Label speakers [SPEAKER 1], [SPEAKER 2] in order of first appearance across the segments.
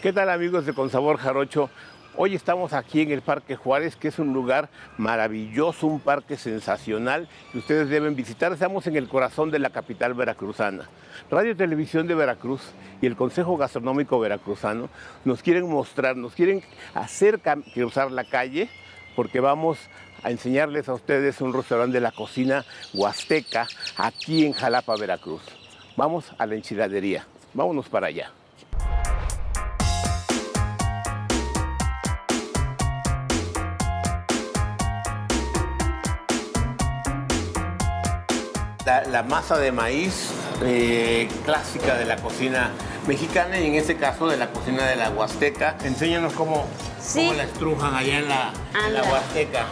[SPEAKER 1] ¿Qué tal, amigos de Con Sabor Jarocho? Hoy estamos aquí en el Parque Juárez, que es un lugar maravilloso, un parque sensacional que ustedes deben visitar. Estamos en el corazón de la capital veracruzana. Radio y Televisión de Veracruz y el Consejo Gastronómico Veracruzano nos quieren mostrar, nos quieren hacer cruzar la calle, porque vamos a enseñarles a ustedes un restaurante de la cocina huasteca aquí en Jalapa, Veracruz. Vamos a la enchiladería. Vámonos para allá. La masa de maíz clásica de la cocina mexicana y en este caso de la cocina de la Huasteca. Enséñanos cómo la estrujan allá en la Huasteca.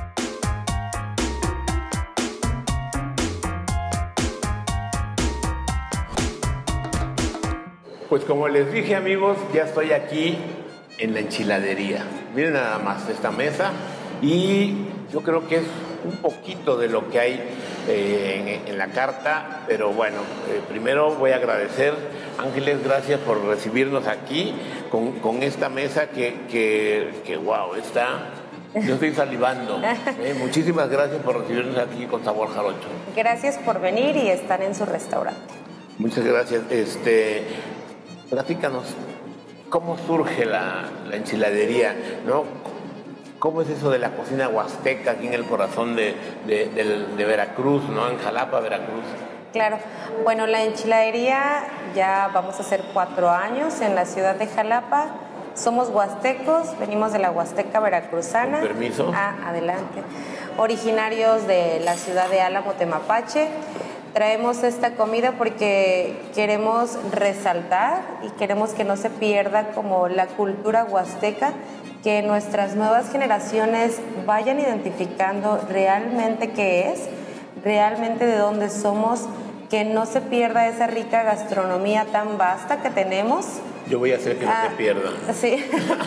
[SPEAKER 1] Pues como les dije, amigos, ya estoy aquí en la enchiladería. Miren nada más esta mesa y yo creo que es un poquito de lo que hay en la carta, pero bueno, primero voy a agradecer, Ángeles, gracias por recibirnos aquí con esta mesa que wow, yo estoy salivando. Muchísimas gracias por recibirnos aquí con Sabor Jarocho.
[SPEAKER 2] Gracias por venir y estar en su restaurante.
[SPEAKER 1] Muchas gracias. Platícanos, ¿cómo surge la enchiladería, no? ¿Cómo es eso de la cocina huasteca aquí en el corazón de Veracruz, ¿no? En Jalapa, Veracruz.
[SPEAKER 2] Claro. Bueno, la enchiladería ya vamos a hacer 4 años en la ciudad de Jalapa. Somos huastecos, venimos de la Huasteca veracruzana.
[SPEAKER 1] Con permiso.
[SPEAKER 2] Adelante. Originarios de la ciudad de Álamo, Temapache. Traemos esta comida porque queremos resaltar y queremos que no se pierda como la cultura huasteca, que nuestras nuevas generaciones vayan identificando realmente qué es, realmente de dónde somos, que no se pierda esa rica gastronomía tan vasta que tenemos.
[SPEAKER 1] Yo voy a hacer que no se pierda.
[SPEAKER 2] Sí.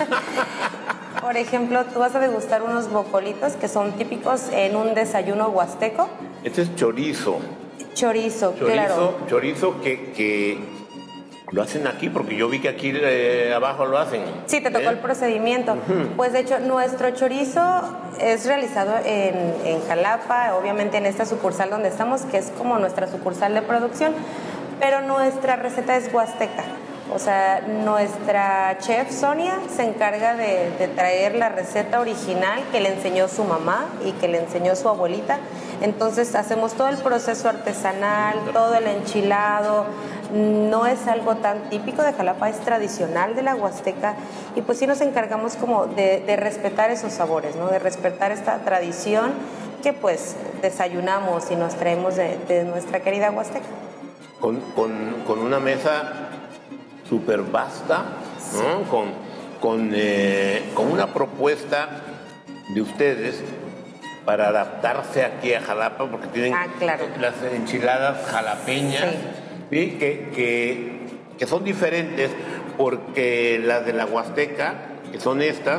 [SPEAKER 2] Por ejemplo, tú vas a degustar unos bocolitos que son típicos en un desayuno huasteco.
[SPEAKER 1] Este es chorizo.
[SPEAKER 2] Chorizo, claro.
[SPEAKER 1] Chorizo que lo hacen aquí, porque yo vi que aquí abajo lo hacen.
[SPEAKER 2] Sí, te tocó el procedimiento. Pues de hecho, nuestro chorizo es realizado en Jalapa, obviamente en esta sucursal donde estamos, que es como nuestra sucursal de producción, pero nuestra receta es huasteca. O sea, nuestra chef Sonia se encarga de traer la receta original que le enseñó su mamá y que le enseñó su abuelita. Entonces hacemos todo el proceso artesanal, todo el enchilado. No es algo tan típico de Jalapa, es tradicional de la Huasteca y pues sí nos encargamos como de respetar esos sabores, ¿no? De respetar esta tradición que pues desayunamos y nos traemos de nuestra querida Huasteca.
[SPEAKER 1] Con una mesa súper vasta, ¿no? Con una propuesta de ustedes para adaptarse aquí a Jalapa, porque tienen las enchiladas jalapeñas, ¿sí? Que son diferentes, porque las de la Huasteca, que son estas,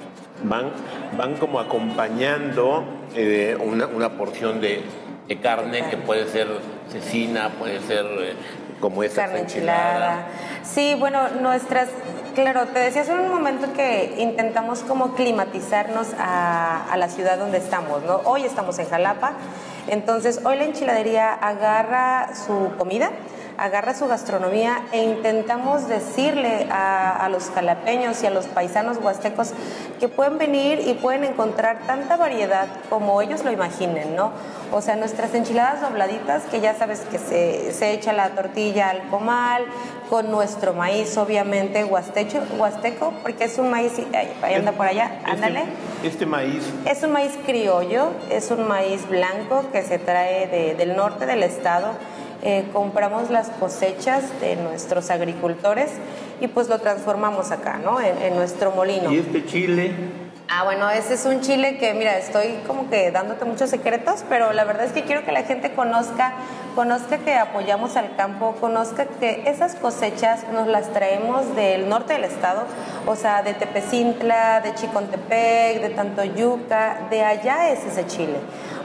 [SPEAKER 1] van como acompañando una porción de carne que puede ser cecina, puede ser como esta
[SPEAKER 2] carne enchilada. Sí, bueno, claro, te decía hace un momento que intentamos como climatizarnos a la ciudad donde estamos, ¿no? Hoy estamos en Jalapa, entonces hoy la enchiladería agarra su comida, agarra su gastronomía e intentamos decirle a los jalapeños y a los paisanos huastecos que pueden venir y pueden encontrar tanta variedad como ellos lo imaginen, ¿no? O sea, nuestras enchiladas dobladitas, que ya sabes que se echa la tortilla al comal, con nuestro maíz, obviamente, huasteco, porque es un maíz, ahí anda por allá, ándale.
[SPEAKER 1] Este maíz.
[SPEAKER 2] Es un maíz criollo, es un maíz blanco que se trae del norte del estado. Compramos las cosechas de nuestros agricultores y pues lo transformamos acá, ¿no? En nuestro molino.
[SPEAKER 1] ¿Y este chile?
[SPEAKER 2] Bueno, ese es un chile que, mira, estoy como que dándote muchos secretos, pero la verdad es que quiero que la gente conozca que apoyamos al campo, conozca que esas cosechas nos las traemos del norte del estado, o sea, de Tepecintla, de Chicontepec, de Tantoyuca, de allá es ese chile.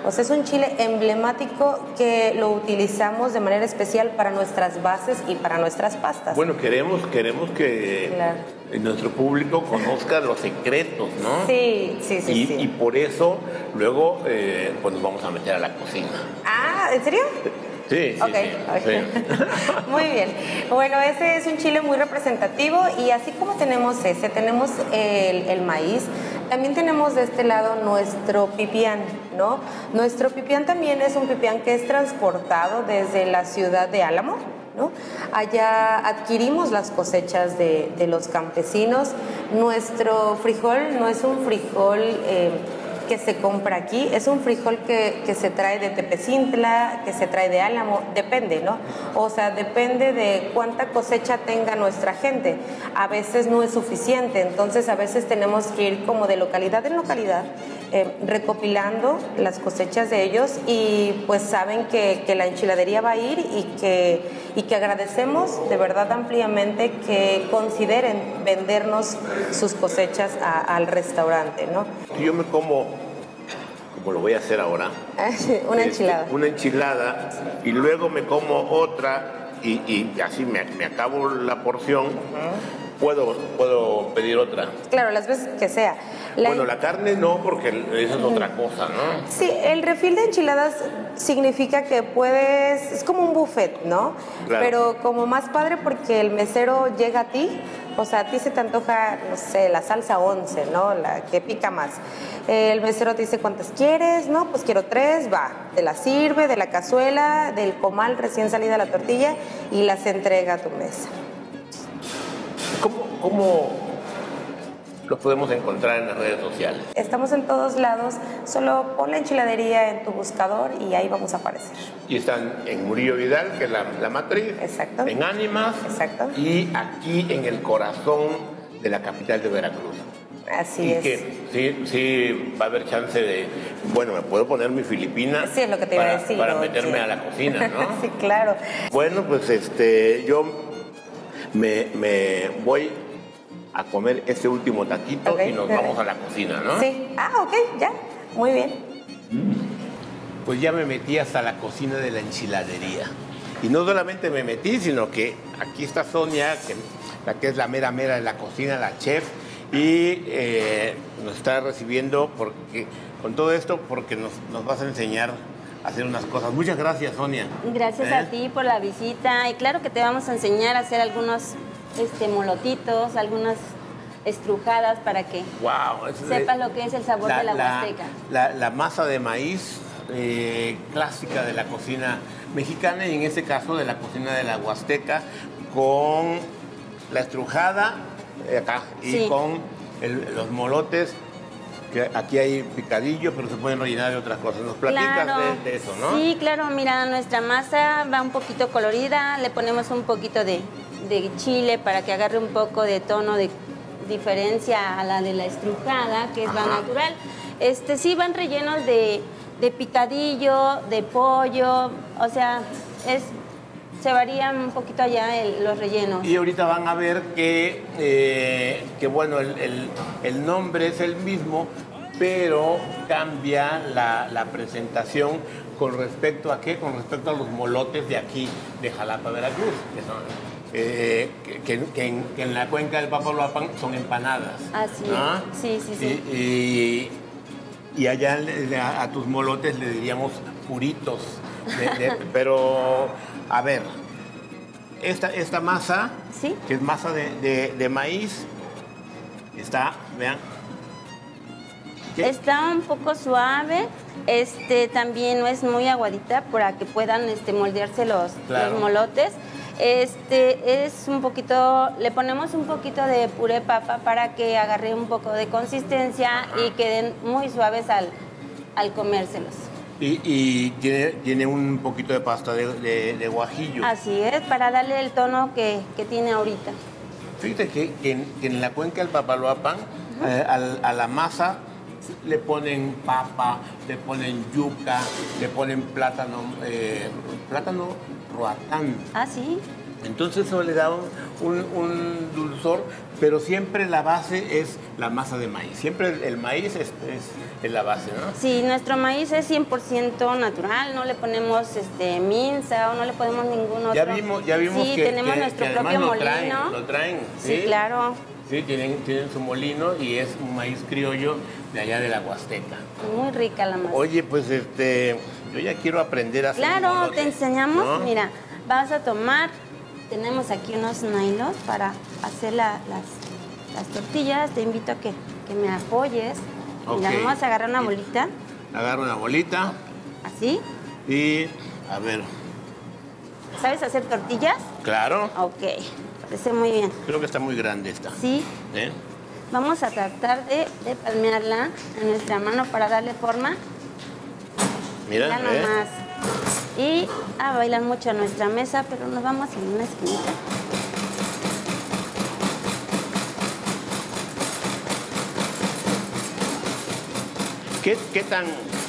[SPEAKER 2] O sea, es un chile emblemático que lo utilizamos de manera especial para nuestras bases y para nuestras pastas.
[SPEAKER 1] Bueno, queremos que
[SPEAKER 2] claro,
[SPEAKER 1] nuestro público conozca los secretos, ¿no?
[SPEAKER 2] Sí, sí, sí.
[SPEAKER 1] Y por eso luego pues nos vamos a meter a la cocina.
[SPEAKER 2] Ah, ¿en serio?
[SPEAKER 1] Sí, sí,
[SPEAKER 2] Okay,
[SPEAKER 1] sí.
[SPEAKER 2] Muy bien. Bueno, ese es un chile muy representativo y así como tenemos ese, tenemos el maíz, también tenemos de este lado nuestro pipián, ¿no? Nuestro pipián también es un pipián que es transportado desde la ciudad de Álamo, ¿no? Allá adquirimos las cosechas de los campesinos. Nuestro frijol no es un frijol que se compra aquí, es un frijol que se trae de Tepecintla, que se trae de Álamo, depende, ¿no? O sea, depende de cuánta cosecha tenga nuestra gente. A veces no es suficiente, entonces a veces tenemos que ir como de localidad en localidad, recopilando las cosechas de ellos y pues saben que la enchiladería va a ir y que agradecemos de verdad ampliamente que consideren vendernos sus cosechas al restaurante, ¿no?
[SPEAKER 1] Yo me como lo voy a hacer ahora.
[SPEAKER 2] Una enchilada.
[SPEAKER 1] Una enchilada y luego me como otra y así me acabo la porción. Puedo pedir otra.
[SPEAKER 2] Claro, las veces que sea.
[SPEAKER 1] La carne no, porque eso es otra cosa, ¿no?
[SPEAKER 2] Sí, el refil de enchiladas significa que puedes, es como un buffet, ¿no?
[SPEAKER 1] Claro.
[SPEAKER 2] Pero como más padre porque el mesero llega a ti, o sea, a ti se te antoja, no sé, la salsa 11, ¿no? La que pica más. El mesero te dice cuántas quieres, ¿no? Pues quiero 3, va. Te las sirve de la cazuela, del comal recién salida la tortilla y las entrega a tu mesa.
[SPEAKER 1] ¿Cómo los podemos encontrar en las redes sociales?
[SPEAKER 2] Estamos en todos lados, solo pon la enchiladería en tu buscador y ahí vamos a aparecer.
[SPEAKER 1] Y están en Murillo Vidal, que es la matriz.
[SPEAKER 2] Exacto.
[SPEAKER 1] En Ánimas.
[SPEAKER 2] Exacto.
[SPEAKER 1] Y aquí en el corazón de la capital de Veracruz.
[SPEAKER 2] Así es.
[SPEAKER 1] Y que sí va a haber chance de, bueno, me puedo poner mi filipina.
[SPEAKER 2] Sí, es lo que te iba a decir.
[SPEAKER 1] Para meterme a la cocina, ¿no?
[SPEAKER 2] Sí, claro.
[SPEAKER 1] Bueno, pues yo me voy a comer ese último taquito, okay, y nos vamos a la cocina, ¿no?
[SPEAKER 2] Sí. Ok, ya. Muy bien.
[SPEAKER 1] Pues ya me metí hasta la cocina de la enchiladería. Y no solamente me metí, sino que aquí está Sonia, la que es la mera de la cocina, la chef, y nos está recibiendo con todo esto porque nos vas a enseñar a hacer unas cosas. Muchas gracias, Sonia.
[SPEAKER 3] Gracias a ti por la visita. Y claro que te vamos a enseñar a hacer algunos molotitos, algunas estrujadas para que sepas lo que es el sabor de la Huasteca.
[SPEAKER 1] La masa de maíz clásica de la cocina mexicana y en este caso de la cocina de la Huasteca con la estrujada acá y con los molotes, que aquí hay picadillo, pero se pueden rellenar de otras cosas. ¿Nos platicas de eso, no?
[SPEAKER 3] Sí, claro, mira, nuestra masa va un poquito colorida, le ponemos un poquito de chile para que agarre un poco de tono de diferencia a la de la estrujada, que es la natural. Sí van rellenos de picadillo, de pollo, o sea, se varían un poquito allá los rellenos.
[SPEAKER 1] Y ahorita van a ver que bueno, el nombre es el mismo, pero cambia la presentación con respecto a ¿qué? Con respecto a los molotes de aquí, de Jalapa, Veracruz, que son que en la cuenca del Papaloapan son empanadas.
[SPEAKER 3] Así
[SPEAKER 1] ¿no?
[SPEAKER 3] Sí.
[SPEAKER 1] Y allá a tus molotes le diríamos puritos. Pero, a ver, esta masa,
[SPEAKER 3] ¿sí?
[SPEAKER 1] Que es masa de maíz, vean. ¿Qué?
[SPEAKER 3] Está un poco suave, también no es muy aguadita para que puedan moldearse los molotes. Es un poquito, le ponemos un poquito de puré papa para que agarre un poco de consistencia y queden muy suaves al comérselos.
[SPEAKER 1] Y tiene un poquito de pasta de guajillo.
[SPEAKER 3] Así es, para darle el tono que tiene ahorita.
[SPEAKER 1] Fíjate que en la cuenca del Papaloapan, a la masa le ponen papa, le ponen yuca, le ponen plátano roatán.
[SPEAKER 3] Ah, sí.
[SPEAKER 1] Entonces eso le da un dulzor, pero siempre la base es la masa de maíz. Siempre el maíz es la base, ¿no?
[SPEAKER 3] Sí, nuestro maíz es 100% natural, no le ponemos minza o no le ponemos ningún otro.
[SPEAKER 1] Ya vimos
[SPEAKER 3] sí,
[SPEAKER 1] que
[SPEAKER 3] tenemos nuestro propio molino.
[SPEAKER 1] Lo traen,
[SPEAKER 3] sí, claro.
[SPEAKER 1] Sí, tienen su molino y es un maíz criollo de allá de la Huasteca.
[SPEAKER 3] Muy rica la masa.
[SPEAKER 1] Oye, pues yo ya quiero aprender a hacer
[SPEAKER 3] Claro,
[SPEAKER 1] molote,
[SPEAKER 3] te enseñamos.
[SPEAKER 1] ¿no?
[SPEAKER 3] Mira, vas a tomar, tenemos aquí unos nylons para hacer las tortillas. Te invito a que me apoyes. Mira,
[SPEAKER 1] Ok.
[SPEAKER 3] vamos a agarrar una bolita,
[SPEAKER 1] Agarro una bolita
[SPEAKER 3] así.
[SPEAKER 1] y, a ver,
[SPEAKER 3] ¿Sabes hacer tortillas?
[SPEAKER 1] claro,
[SPEAKER 3] Ok, parece muy bien.
[SPEAKER 1] creo que está muy grande esta.
[SPEAKER 3] Sí,
[SPEAKER 1] ¿Eh?
[SPEAKER 3] vamos a tratar de palmearla en nuestra mano para darle forma.
[SPEAKER 1] Mira,
[SPEAKER 3] Ya nomás. Y a bailar mucho a nuestra mesa, pero nos vamos en una esquinita.
[SPEAKER 1] ¿Qué tan...?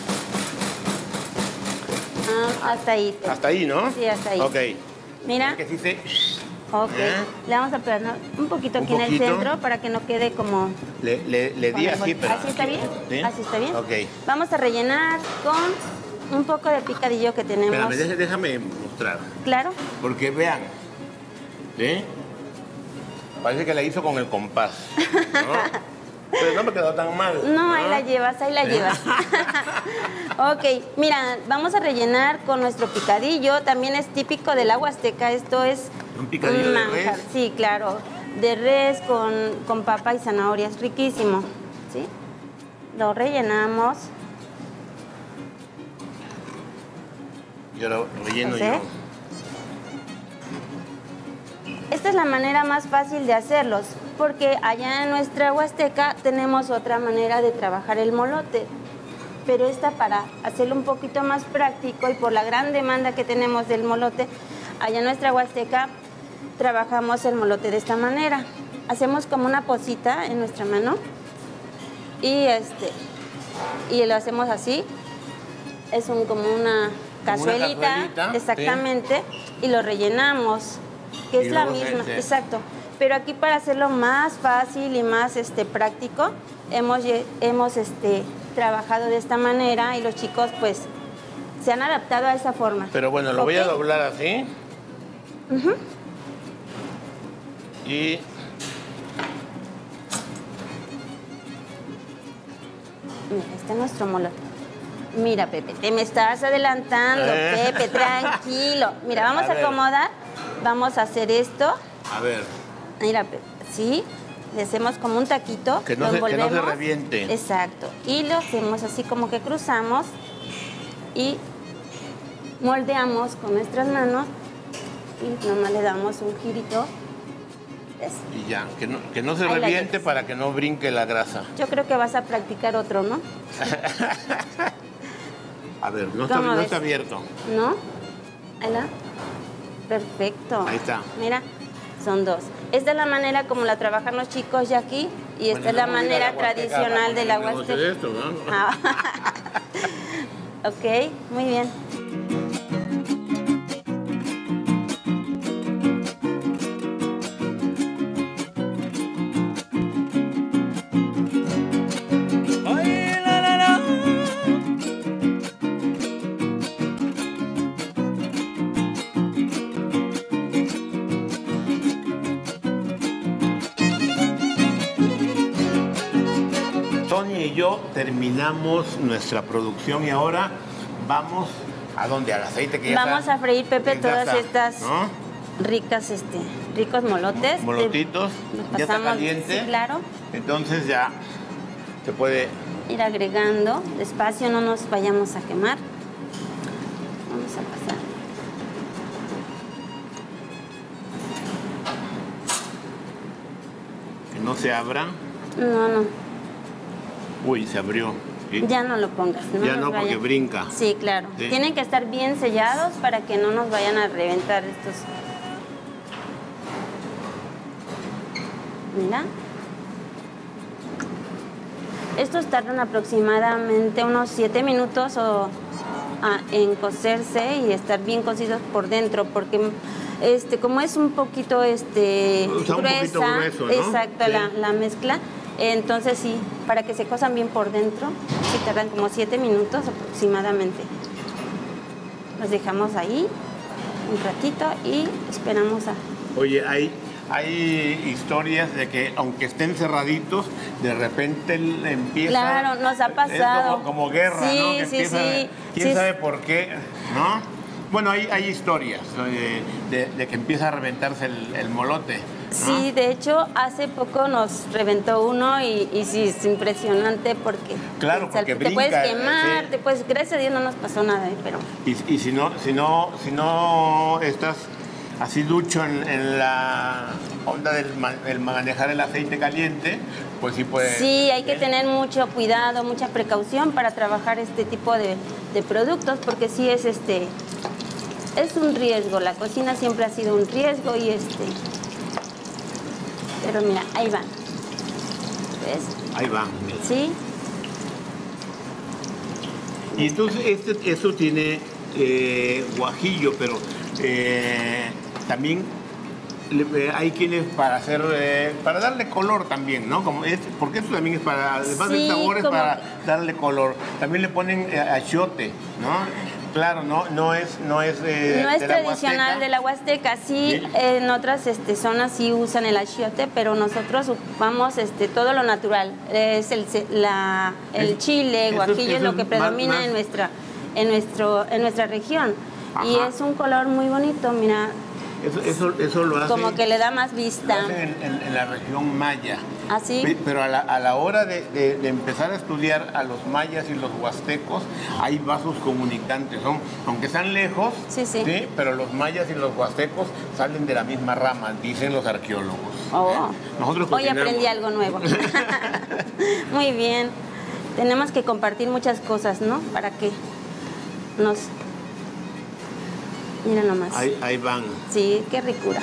[SPEAKER 3] Hasta ahí.
[SPEAKER 1] Hasta ahí, ¿no?
[SPEAKER 3] Sí, hasta ahí.
[SPEAKER 1] Ok.
[SPEAKER 3] Mira,
[SPEAKER 1] Que sí se...
[SPEAKER 3] ok.
[SPEAKER 1] ¿Eh?
[SPEAKER 3] Le vamos a planar un poquito
[SPEAKER 1] Un
[SPEAKER 3] aquí en el
[SPEAKER 1] poquito.
[SPEAKER 3] centro para que no quede como...
[SPEAKER 1] Le di
[SPEAKER 3] con el
[SPEAKER 1] así,
[SPEAKER 3] bol-
[SPEAKER 1] pero...
[SPEAKER 3] ¿Así está bien?
[SPEAKER 1] ¿Sí?
[SPEAKER 3] Así está bien.
[SPEAKER 1] Ok.
[SPEAKER 3] Vamos a rellenar con un poco de picadillo que tenemos.
[SPEAKER 1] Espérame, déjame mostrar.
[SPEAKER 3] Claro.
[SPEAKER 1] Porque vean, ¿sí? Parece que la hizo con el compás, ¿no? Pero no me quedó tan mal.
[SPEAKER 3] No, ahí la llevas, ahí la llevas. Ok, mira, vamos a rellenar con nuestro picadillo. También es típico del agua azteca. Esto es
[SPEAKER 1] ¿Un picadillo de res?
[SPEAKER 3] Sí, claro. De res con papa y zanahoria. Es riquísimo. ¿Sí? Lo rellenamos.
[SPEAKER 1] Y ahora relleno
[SPEAKER 3] ¿Sí?
[SPEAKER 1] yo.
[SPEAKER 3] Esta es la manera más fácil de hacerlos, porque allá en nuestra Huasteca tenemos otra manera de trabajar el molote. Pero esta, para hacerlo un poquito más práctico y por la gran demanda que tenemos del molote, allá en nuestra Huasteca trabajamos el molote de esta manera. Hacemos como una posita en nuestra mano y lo hacemos así. Es como una cazuelita, exactamente, sí. Y lo rellenamos, que es la misma, exacto. Pero aquí, para hacerlo más fácil y más práctico, hemos trabajado de esta manera y los chicos pues se han adaptado a esa forma.
[SPEAKER 1] Pero bueno, lo voy a doblar así. Y
[SPEAKER 3] mira, este es nuestro molote. Mira, Pepe, te me estás adelantando, Pepe, tranquilo. Mira, vamos a acomodar, vamos a hacer esto.
[SPEAKER 1] A ver.
[SPEAKER 3] Mira, Pepe, sí, le hacemos como un taquito,
[SPEAKER 1] que no se reviente.
[SPEAKER 3] Exacto, y lo hacemos así como que cruzamos y moldeamos con nuestras manos y nomás le damos un girito. ¿Ves?
[SPEAKER 1] Y ya, que no se reviente para que no brinque la grasa.
[SPEAKER 3] Yo creo que vas a practicar otro, ¿no?
[SPEAKER 1] A ver, no está abierto.
[SPEAKER 3] ¿No? Ahí la. Perfecto.
[SPEAKER 1] Ahí está.
[SPEAKER 3] Mira, son dos. Esta es la manera como la trabajan los chicos ya aquí y esta es la manera tradicional del agua azteca.
[SPEAKER 1] Esto, ¿no?
[SPEAKER 3] Ah. Ok, muy bien.
[SPEAKER 1] Sonia y yo terminamos nuestra producción y ahora vamos a donde al aceite que ya
[SPEAKER 3] Vamos
[SPEAKER 1] está,
[SPEAKER 3] a freír, Pepe,
[SPEAKER 1] ya
[SPEAKER 3] todas
[SPEAKER 1] está,
[SPEAKER 3] estas
[SPEAKER 1] ¿no?
[SPEAKER 3] ricos molotes.
[SPEAKER 1] Molotitos,
[SPEAKER 3] Nos
[SPEAKER 1] ya está
[SPEAKER 3] pasamos,
[SPEAKER 1] caliente.
[SPEAKER 3] sí, claro.
[SPEAKER 1] Entonces ya se puede.
[SPEAKER 3] Ir agregando despacio, no nos vayamos a quemar. Vamos a pasar.
[SPEAKER 1] Que no se abra.
[SPEAKER 3] No.
[SPEAKER 1] Uy, se abrió. ¿Sí?
[SPEAKER 3] Ya no lo pongas.
[SPEAKER 1] Ya no, porque brinca.
[SPEAKER 3] Sí, claro.
[SPEAKER 1] Sí.
[SPEAKER 3] Tienen que estar bien sellados para que no nos vayan a reventar estos. Mira. Estos tardan aproximadamente unos 7 minutos en cocerse y estar bien cocidos por dentro, porque como es un poquito
[SPEAKER 1] sea, un
[SPEAKER 3] gruesa,
[SPEAKER 1] poquito grueso, ¿no?
[SPEAKER 3] exacto,
[SPEAKER 1] Sí.
[SPEAKER 3] la mezcla. Entonces sí, para que se cosan bien por dentro, sí tardan como 7 minutos aproximadamente. Los dejamos ahí un ratito y esperamos a...
[SPEAKER 1] Oye, hay historias de que aunque estén cerraditos, de repente empieza...
[SPEAKER 3] Claro, nos ha pasado.
[SPEAKER 1] Es como guerra,
[SPEAKER 3] Sí,
[SPEAKER 1] ¿no? Que
[SPEAKER 3] sí,
[SPEAKER 1] empieza,
[SPEAKER 3] sí.
[SPEAKER 1] ¿Quién
[SPEAKER 3] Sí.
[SPEAKER 1] sabe por qué? ¿No? Bueno, hay historias de que empieza a reventarse el molote, ¿no?
[SPEAKER 3] Sí, de hecho, hace poco nos reventó uno y sí, es impresionante porque...
[SPEAKER 1] Claro, porque
[SPEAKER 3] te puedes
[SPEAKER 1] brinca,
[SPEAKER 3] quemar,
[SPEAKER 1] sí.
[SPEAKER 3] gracias a Dios no nos pasó nada, pero...
[SPEAKER 1] Y si no estás así ducho en la onda del manejar el aceite caliente, pues sí puede...
[SPEAKER 3] Sí, hay que tener mucho cuidado, mucha precaución para trabajar este tipo de productos, porque sí es un riesgo. La cocina siempre ha sido un riesgo y pero mira, ahí van. ¿Ves?
[SPEAKER 1] Ahí va. Mira.
[SPEAKER 3] Sí.
[SPEAKER 1] Y entonces eso tiene guajillo, pero también hay quienes para darle color también, ¿no? Porque eso también es para, además del
[SPEAKER 3] Sí,
[SPEAKER 1] sabor, es
[SPEAKER 3] como
[SPEAKER 1] para darle color. También le ponen achiote, ¿no? Claro, no es
[SPEAKER 3] No es
[SPEAKER 1] de la
[SPEAKER 3] tradicional de la Huasteca, sí,
[SPEAKER 1] Sí.
[SPEAKER 3] en otras zonas sí usan el achiote, pero nosotros ocupamos todo lo natural. Es el chile, guajillo es lo que predomina
[SPEAKER 1] más-
[SPEAKER 3] en nuestra región.
[SPEAKER 1] Ajá.
[SPEAKER 3] Y es un color muy bonito, mira,
[SPEAKER 1] Eso lo hacen,
[SPEAKER 3] como que le da más
[SPEAKER 1] lo
[SPEAKER 3] vista.
[SPEAKER 1] hacen en la región maya.
[SPEAKER 3] Así.
[SPEAKER 1] Pero a la hora de empezar a estudiar a los mayas y los huastecos, hay vasos comunicantes. Aunque están lejos,
[SPEAKER 3] Sí.
[SPEAKER 1] pero los mayas y los huastecos salen de la misma rama, dicen los arqueólogos.
[SPEAKER 3] Oh.
[SPEAKER 1] Nosotros
[SPEAKER 3] Hoy
[SPEAKER 1] cocinamos.
[SPEAKER 3] aprendí algo nuevo. Muy bien. Tenemos que compartir muchas cosas, ¿no? Para que nos... Mira nomás.
[SPEAKER 1] Ahí van.
[SPEAKER 3] Sí, qué ricura.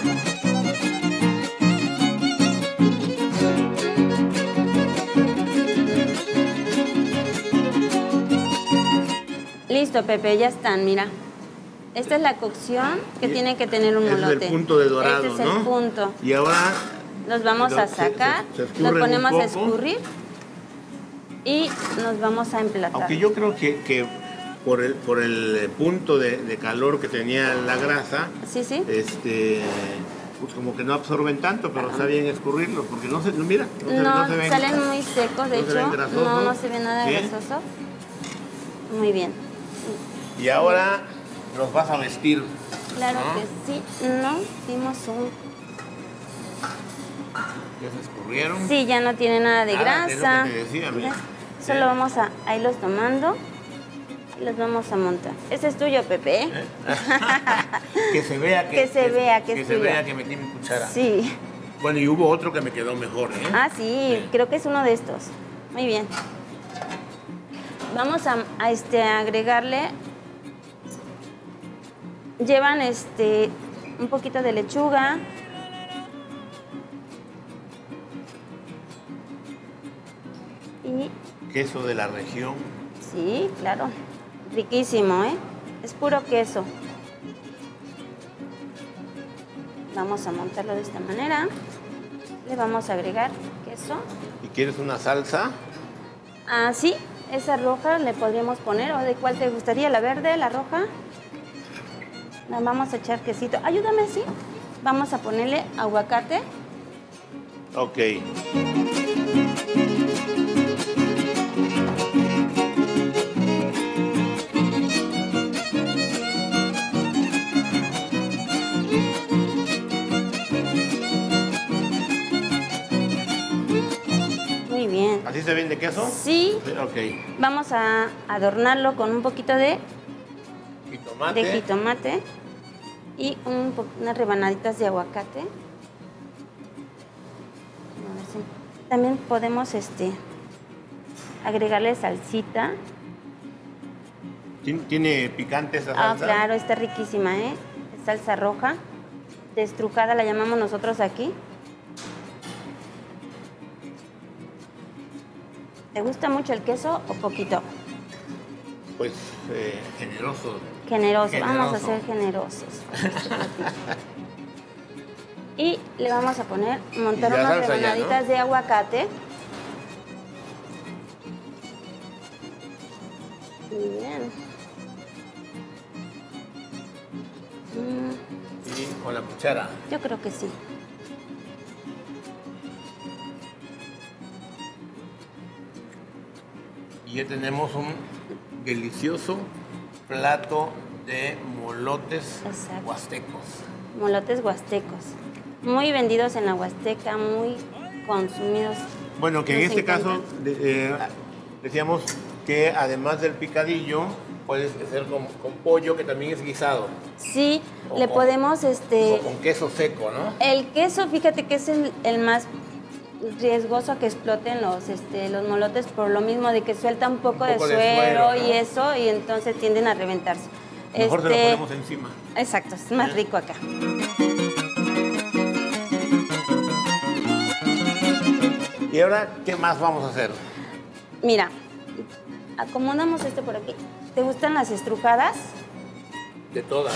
[SPEAKER 3] Listo, Pepe, ya están, mira. Esta es la cocción que tiene que tener un molote.
[SPEAKER 1] Ese es el punto de dorado,
[SPEAKER 3] Este es
[SPEAKER 1] ¿no?
[SPEAKER 3] el punto.
[SPEAKER 1] Y ahora
[SPEAKER 3] Los vamos a sacar,
[SPEAKER 1] se escurren
[SPEAKER 3] lo ponemos
[SPEAKER 1] un
[SPEAKER 3] a
[SPEAKER 1] poco.
[SPEAKER 3] escurrir y nos vamos a emplatar.
[SPEAKER 1] Aunque yo creo que por el punto de calor que tenía la grasa,
[SPEAKER 3] Sí, sí.
[SPEAKER 1] pues como que no absorben tanto, pero está bien escurrirlo, porque no se ven.
[SPEAKER 3] Salen muy secos, de
[SPEAKER 1] no se ven
[SPEAKER 3] hecho.
[SPEAKER 1] grasosos.
[SPEAKER 3] No se ve nada
[SPEAKER 1] ¿Sí?
[SPEAKER 3] grasoso. Muy bien.
[SPEAKER 1] Y ahora los vas a vestir.
[SPEAKER 3] Claro
[SPEAKER 1] ¿no?
[SPEAKER 3] que sí. No, dimos un...
[SPEAKER 1] Ya se escurrieron.
[SPEAKER 3] Sí, ya no tiene nada de
[SPEAKER 1] Nada, es lo
[SPEAKER 3] grasa.
[SPEAKER 1] que te decía, mira.
[SPEAKER 3] Ya. Solo vamos a irlos tomando y los vamos a montar. Ese es tuyo, Pepe.
[SPEAKER 1] Que se vea
[SPEAKER 3] Que se vea que es
[SPEAKER 1] se
[SPEAKER 3] tuyo.
[SPEAKER 1] vea que metí mi cuchara.
[SPEAKER 3] Sí.
[SPEAKER 1] Bueno, y hubo otro que me quedó mejor, ¿eh?
[SPEAKER 3] Ah, sí, creo que es uno de estos. Muy bien. Vamos a agregarle. Llevan un poquito de lechuga. Y
[SPEAKER 1] Queso de la región.
[SPEAKER 3] sí, claro. Riquísimo, ¿eh? Es puro queso. Vamos a montarlo de esta manera. Le vamos a agregar queso.
[SPEAKER 1] ¿Y quieres una salsa?
[SPEAKER 3] Ah, sí, esa roja le podríamos poner. ¿O de cuál te gustaría? ¿La verde, la roja? Le vamos a echar quesito. Ayúdame, sí. Vamos a ponerle aguacate.
[SPEAKER 1] Ok.
[SPEAKER 3] Muy bien.
[SPEAKER 1] ¿Así se vende queso?
[SPEAKER 3] Sí,
[SPEAKER 1] Ok.
[SPEAKER 3] vamos a adornarlo con un poquito de
[SPEAKER 1] Jitomate.
[SPEAKER 3] jitomate y unas rebanaditas de aguacate. A ver si- También podemos agregarle salsita.
[SPEAKER 1] ¿Tiene picante esa
[SPEAKER 3] Ah,
[SPEAKER 1] salsa?
[SPEAKER 3] claro, está riquísima, ¿eh? Es salsa roja, destrucada la llamamos nosotros aquí. ¿Te gusta mucho el queso o poquito?
[SPEAKER 1] Pues generoso.
[SPEAKER 3] Generoso, vamos a
[SPEAKER 1] Generoso.
[SPEAKER 3] ser generosos. Y le vamos a poner, montar
[SPEAKER 1] Y la
[SPEAKER 3] unas
[SPEAKER 1] salsa ya, ¿no?
[SPEAKER 3] rebanaditas de aguacate. Muy bien.
[SPEAKER 1] Y con la cuchara.
[SPEAKER 3] Yo creo que sí.
[SPEAKER 1] Y ya tenemos un delicioso plato de molotes
[SPEAKER 3] Exacto.
[SPEAKER 1] huastecos.
[SPEAKER 3] Molotes huastecos. Muy vendidos en la Huasteca, muy consumidos.
[SPEAKER 1] Bueno, que en
[SPEAKER 3] Nos
[SPEAKER 1] este caso
[SPEAKER 3] encantan.
[SPEAKER 1] decíamos que además del picadillo, puedes hacer con pollo, que también es guisado.
[SPEAKER 3] Sí,
[SPEAKER 1] O
[SPEAKER 3] le
[SPEAKER 1] con-
[SPEAKER 3] podemos,
[SPEAKER 1] O con queso seco, ¿no?
[SPEAKER 3] el queso, fíjate que es el más riesgoso que exploten los molotes por lo mismo de que suelta un poco de
[SPEAKER 1] poco de
[SPEAKER 3] suero,
[SPEAKER 1] suero, ¿no?
[SPEAKER 3] y eso, y entonces tienden a reventarse.
[SPEAKER 1] Mejor se lo ponemos encima.
[SPEAKER 3] Exacto, es más rico acá.
[SPEAKER 1] Y ahora, ¿qué más vamos a hacer?
[SPEAKER 3] Mira, acomodamos esto por aquí. ¿Te gustan las estrujadas?
[SPEAKER 1] De todas.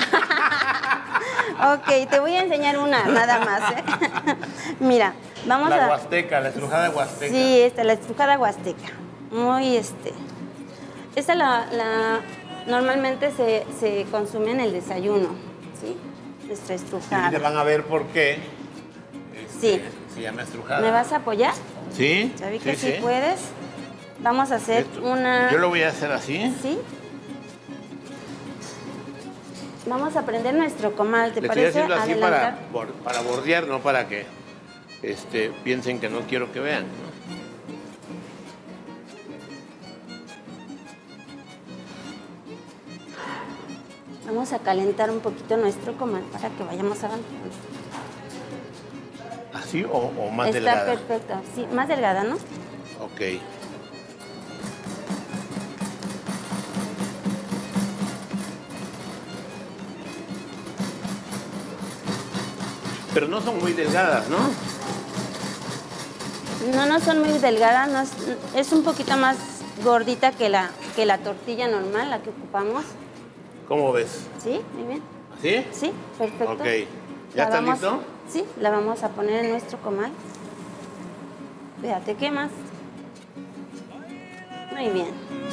[SPEAKER 3] Ok, te voy a enseñar una, nada más, ¿eh? Mira, vamos
[SPEAKER 1] La
[SPEAKER 3] a...
[SPEAKER 1] huasteca, la estrujada huasteca.
[SPEAKER 3] Sí, la estrujada huasteca. Muy, Esta normalmente se consume en el desayuno, ¿sí? Nuestra
[SPEAKER 1] Y
[SPEAKER 3] estrujada.
[SPEAKER 1] ahorita van a ver por qué
[SPEAKER 3] Sí.
[SPEAKER 1] se llama estrujada.
[SPEAKER 3] ¿Me vas a apoyar?
[SPEAKER 1] ¿Sí?
[SPEAKER 3] Ya vi que sí puedes. Vamos a hacer una...
[SPEAKER 1] Yo lo voy a hacer así.
[SPEAKER 3] ¿Sí? Vamos a prender nuestro comal, ¿te
[SPEAKER 1] Le estoy
[SPEAKER 3] parece?
[SPEAKER 1] haciendo así
[SPEAKER 3] Adelantar.
[SPEAKER 1] para bordear, no para que piensen que no quiero que vean. ¿no?
[SPEAKER 3] Vamos a calentar un poquito nuestro comal para que vayamos avanzando.
[SPEAKER 1] ¿Así o más
[SPEAKER 3] Está
[SPEAKER 1] delgada?
[SPEAKER 3] perfecto. Sí, más delgada, ¿no?
[SPEAKER 1] Ok. Pero no son muy delgadas, ¿no?
[SPEAKER 3] No son muy delgadas, es un poquito más gordita que la tortilla normal, la que ocupamos.
[SPEAKER 1] ¿Cómo ves?
[SPEAKER 3] ¿Sí? Muy bien.
[SPEAKER 1] ¿Sí?
[SPEAKER 3] Sí, perfecto.
[SPEAKER 1] Ok. ¿Ya está listo?
[SPEAKER 3] Sí, la vamos a poner en nuestro comal. Fíjate, ¿qué más? Muy bien.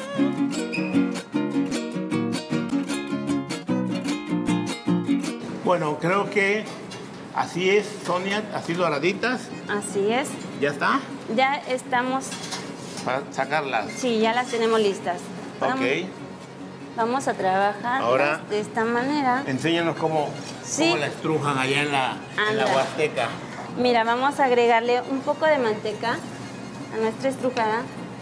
[SPEAKER 1] Bueno, creo que así es, Sonia, así doraditas.
[SPEAKER 3] Así es.
[SPEAKER 1] ¿Ya está?
[SPEAKER 3] Ya estamos,
[SPEAKER 1] Para sacarlas.
[SPEAKER 3] sí, ya las tenemos listas.
[SPEAKER 1] Ok.
[SPEAKER 3] Vamos a trabajar
[SPEAKER 1] Ahora-
[SPEAKER 3] de esta manera.
[SPEAKER 1] Enséñanos cómo
[SPEAKER 3] Sí.
[SPEAKER 1] la estrujan allá en la
[SPEAKER 3] Anda.
[SPEAKER 1] Huasteca.
[SPEAKER 3] Mira, vamos a agregarle un poco de manteca a nuestra estrujada.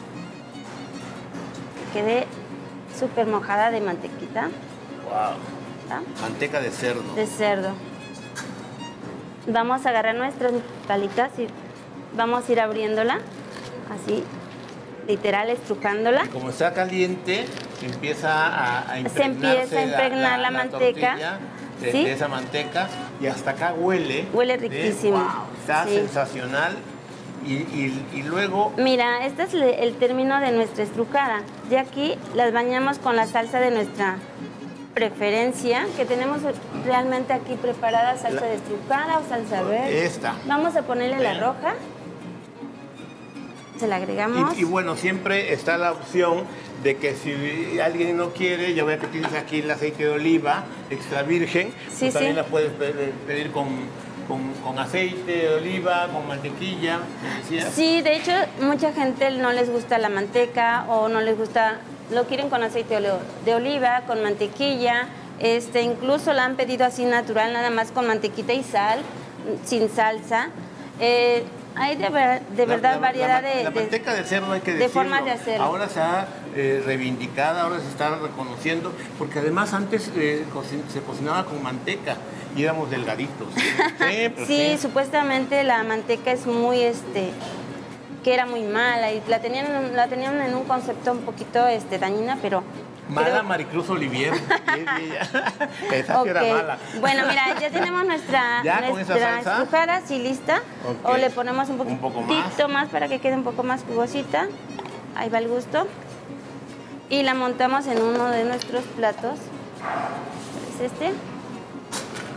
[SPEAKER 3] Que quede súper mojada de mantequita.
[SPEAKER 1] Wow.
[SPEAKER 3] ¿Va?
[SPEAKER 1] Manteca de cerdo.
[SPEAKER 3] De cerdo. Vamos a agarrar nuestras palitas y vamos a ir abriéndola, así, literal, estrujándola.
[SPEAKER 1] Como está caliente, empieza a
[SPEAKER 3] Se
[SPEAKER 1] impregnarse
[SPEAKER 3] empieza a impregnar la manteca,
[SPEAKER 1] tortilla de,
[SPEAKER 3] ¿sí?
[SPEAKER 1] de esa manteca y hasta acá huele.
[SPEAKER 3] Huele riquísimo.
[SPEAKER 1] Wow, está
[SPEAKER 3] Sí.
[SPEAKER 1] sensacional. Y luego,
[SPEAKER 3] Mira, este es el término de nuestra estrujada. Y aquí las bañamos con la salsa de nuestra preferencia, que tenemos realmente aquí preparada, salsa de estrujada o salsa verde.
[SPEAKER 1] esta.
[SPEAKER 3] Vamos a ponerle la
[SPEAKER 1] Ven.
[SPEAKER 3] roja. Se la agregamos.
[SPEAKER 1] Y bueno, siempre está la opción de que si alguien no quiere, ya veo que tienes aquí el aceite de oliva extra virgen,
[SPEAKER 3] Sí,
[SPEAKER 1] pues también
[SPEAKER 3] sí.
[SPEAKER 1] la puedes pedir con aceite de oliva, con mantequilla, me decías.
[SPEAKER 3] Sí, de hecho, mucha gente no les gusta la manteca o no les gusta, lo quieren con aceite de oliva, con mantequilla, incluso la han pedido así natural, nada más con mantequita y sal, sin salsa. Hay de verdad variedad
[SPEAKER 1] la manteca de cerdo, hay que
[SPEAKER 3] de
[SPEAKER 1] decirlo,
[SPEAKER 3] formas de hacerlo.
[SPEAKER 1] ahora se ha reivindicado, ahora se está reconociendo, porque además antes se cocinaba con manteca y éramos delgaditos. Sí, pues
[SPEAKER 3] Sí, supuestamente la manteca es muy, que era muy mala y la tenían en un concepto un poquito dañina, pero...
[SPEAKER 1] Mala
[SPEAKER 3] creo-
[SPEAKER 1] Maricruz Olivier. Esa sí era
[SPEAKER 3] Ok.
[SPEAKER 1] mala.
[SPEAKER 3] Bueno, mira, ya tenemos nuestra
[SPEAKER 1] ¿Ya con esa salsa?
[SPEAKER 3] estrujada así lista.
[SPEAKER 1] Ok.
[SPEAKER 3] O le ponemos un
[SPEAKER 1] Un poco
[SPEAKER 3] poquitito más para que quede un poco más jugosita. Ahí va el gusto. Y la montamos en uno de nuestros platos. Es este.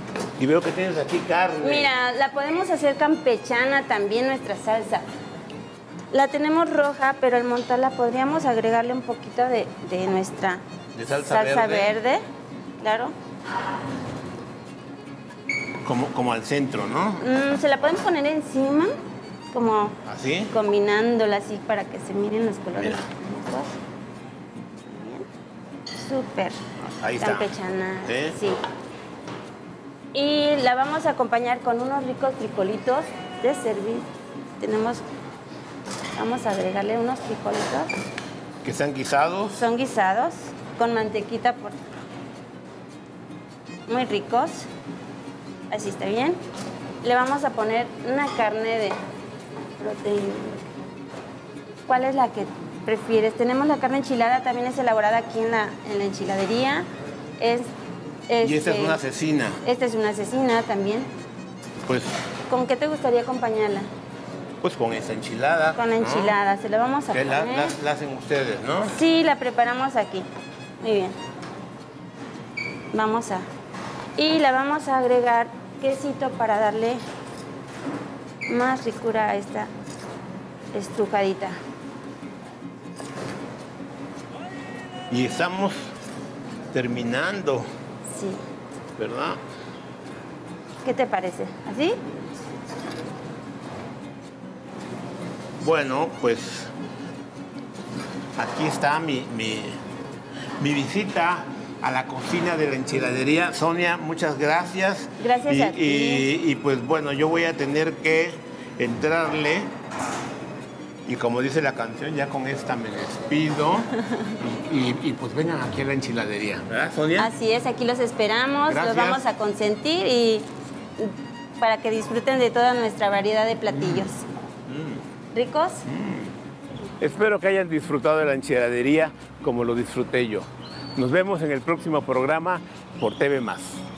[SPEAKER 1] Y veo que tienes aquí carne.
[SPEAKER 3] Mira, la podemos hacer campechana también, nuestra salsa. La tenemos roja, pero al montarla podríamos agregarle un poquito de nuestra
[SPEAKER 1] De salsa
[SPEAKER 3] verde. Claro.
[SPEAKER 1] Como al centro, ¿no?
[SPEAKER 3] Se la podemos poner encima, como
[SPEAKER 1] ¿Así?
[SPEAKER 3] combinándola así para que se miren los colores.
[SPEAKER 1] Mira.
[SPEAKER 3] juntos. Bien. Súper.
[SPEAKER 1] Ahí está.
[SPEAKER 3] Campechana.
[SPEAKER 1] ¿Sí?
[SPEAKER 3] Sí. Y la vamos a acompañar con unos ricos frijolitos de servir. Vamos a agregarle unos frijolitos.
[SPEAKER 1] Que están guisados.
[SPEAKER 3] Son guisados con mantequita muy ricos. Así está bien. Le vamos a poner una carne de proteína. ¿Cuál es la que prefieres? Tenemos la carne enchilada, también es elaborada aquí en la enchiladería.
[SPEAKER 1] Y esta es una cecina.
[SPEAKER 3] Esta es una cecina también.
[SPEAKER 1] Pues,
[SPEAKER 3] ¿Con qué te gustaría acompañarla?
[SPEAKER 1] pues con esa enchilada.
[SPEAKER 3] Con
[SPEAKER 1] ¿no?
[SPEAKER 3] enchilada. Se la vamos a
[SPEAKER 1] Que
[SPEAKER 3] poner.
[SPEAKER 1] la hacen ustedes, ¿no?
[SPEAKER 3] Sí, la preparamos aquí. Muy bien. Y la vamos a agregar quesito para darle más ricura a esta estrujadita.
[SPEAKER 1] Y estamos terminando,
[SPEAKER 3] Sí.
[SPEAKER 1] ¿verdad?
[SPEAKER 3] ¿Qué te parece? ¿Así?
[SPEAKER 1] Bueno, pues aquí está mi visita a la cocina de la enchiladería. Sonia, muchas gracias.
[SPEAKER 3] Gracias a ti.
[SPEAKER 1] Y pues bueno, yo voy a tener que entrarle. Y como dice la canción, ya con esta me despido. y pues vengan aquí a la enchiladería, ¿verdad, Sonia?
[SPEAKER 3] Así es, aquí los esperamos,
[SPEAKER 1] Gracias.
[SPEAKER 3] los vamos a consentir y para que disfruten de toda nuestra variedad de platillos. ¿Ricos?
[SPEAKER 1] Espero que hayan disfrutado de la enchiladería como lo disfruté yo. Nos vemos en el próximo programa por TV+.